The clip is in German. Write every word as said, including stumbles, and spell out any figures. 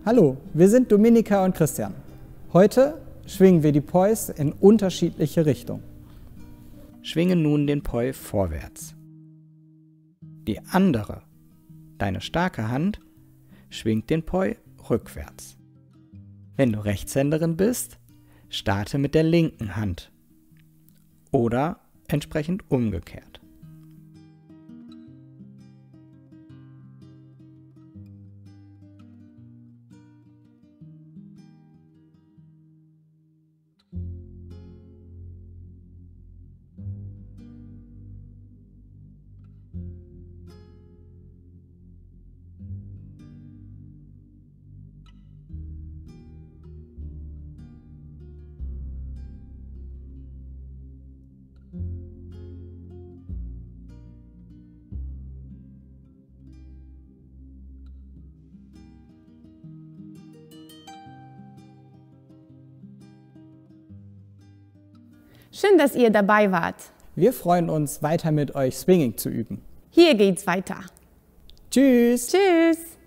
Hallo, wir sind Dominika und Christian. Heute schwingen wir die Pois in unterschiedliche Richtungen. Schwinge nun den Poi vorwärts. Die andere, deine starke Hand, schwingt den Poi rückwärts. Wenn du Rechtshänderin bist, starte mit der linken Hand oder entsprechend umgekehrt. Schön, dass ihr dabei wart. Wir freuen uns, weiter mit euch Swinging zu üben. Hier geht's weiter. Tschüss! Tschüss!